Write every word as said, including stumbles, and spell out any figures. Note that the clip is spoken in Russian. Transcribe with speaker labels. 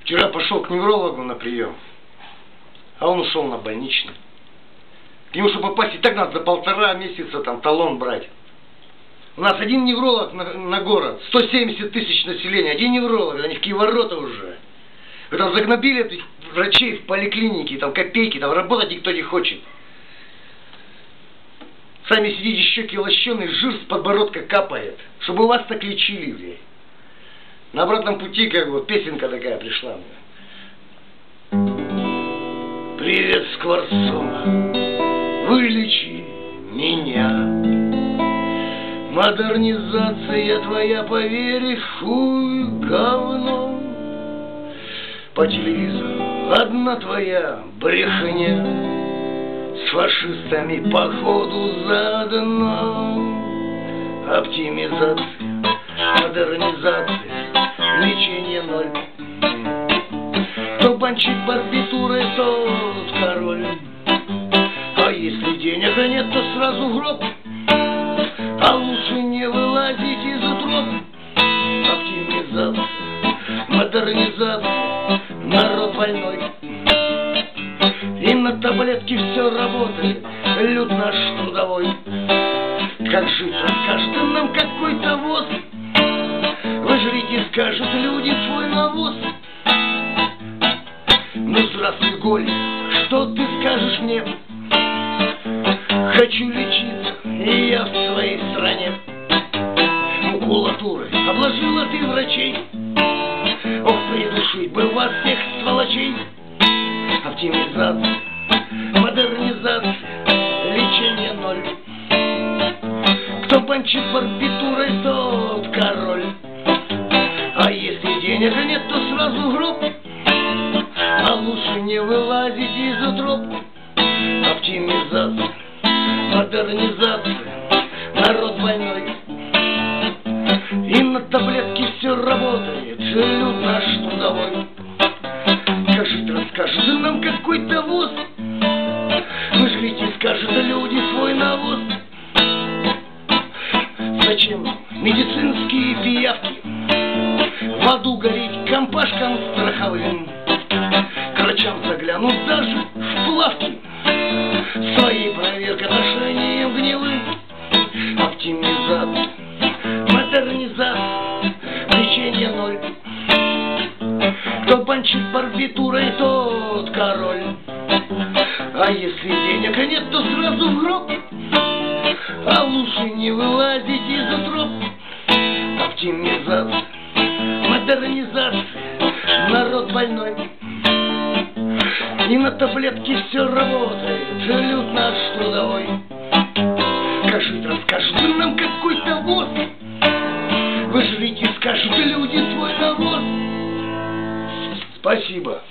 Speaker 1: Вчера пошел к неврологу на прием, а он ушел на больничный. К нему, чтобы попасть, и так надо за полтора месяца там талон брать. У нас один невролог на, на город, сто семьдесят тысяч населения, один невролог, они в киворота уже. Вы там загнобили этих врачей в поликлинике, там копейки, там работать никто не хочет. Сами сидите, щеки лощеные, жир с подбородка капает, чтобы вас так лечили, блядь. На обратном пути, как вот, песенка такая пришла мне. Привет, Скворцова, вылечи меня. Модернизация твоя, поверь, хуй, говно. По телевизору одна твоя брехня, с фашистами походу заодно. Оптимизация, модернизация, лечение ноль. Кто банчит барбитурой, тот король. А если денег нет, то сразу в гроб. А лучше не вылазить из утроb. Оптимизация, модернизация, народ больной. И на таблетке все работает, люд наш трудовой. Как жить, расскажет нам какой-то воз. Вы жрите, скажут люди, свой навоз. Ну здравствуй, Голя, что ты скажешь мне? Хочу лечиться, и я в своей стране. Макулатурой обложила ты врачей. Ох, придушить бы вас всех, сволочей. Оптимизация, модернизация, лечение ноль. Кто банчит барбитурой, тот король. А если денег нет, то сразу в гроб. А лучше не вылазить из утроб. Оптимизация, модернизация, народ больной. И на таблетке все работает, люд наш трудовой. Скажет, расскажет нам какой-то воз. Вы жрите, скажут люди, свой навоз. Зачем медицинские пиявки? В аду гореть компашкам страховым. К врачам заглянут даже в плавки. Своей проверкой отношением гнилым. Оптимизация, модернизация, лечение ноль. Кто банчит барбитурой, тот король. А если денег нет, то сразу в гроб. А лучше не вылазить из утроб. Оптимизация, модернизация, народ больной. И на таблетке все работает, люд наш трудовой. Скажите, расскажут нам какой-то воз. Вы жрите, скажут люди, свой навоз. Спасибо.